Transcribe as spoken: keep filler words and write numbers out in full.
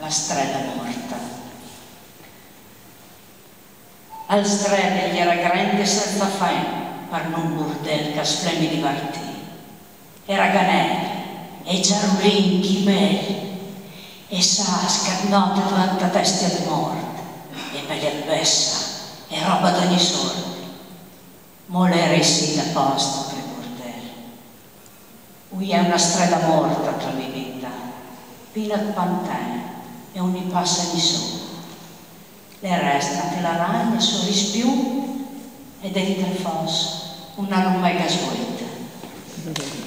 la strada morta. Al strada gli era grande senza fame, per non burdel che splemi divertì. Era ganelli, e giarulinghi belli, e sa scarnote tanta testa di morte, e pelle bessa, e roba d'ogni sorte. Molere sì da posto per bordello. Ui è una strada morta tra le vita, piena di pantene, e ogni passa di sole. Le resta che la ragna sorrispiù ed è il fosso una lumega svuota.